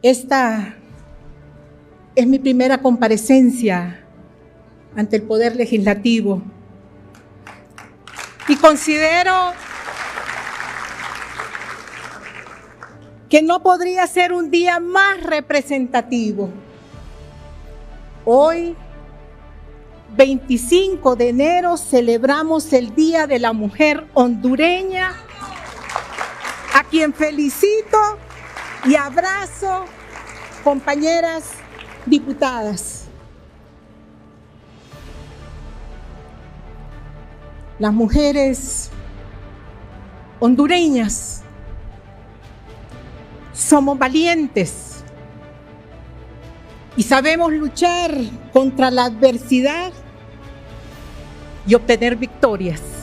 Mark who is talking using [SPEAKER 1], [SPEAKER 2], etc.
[SPEAKER 1] Esta es mi primera comparecencia ante el Poder Legislativo y considero que no podría ser un día más representativo. Hoy, 25 de enero, celebramos el Día de la Mujer hondureña, a quien felicito y abrazo, compañeras diputadas. Las mujeres hondureñas somos valientes y sabemos luchar contra la adversidad y obtener victorias.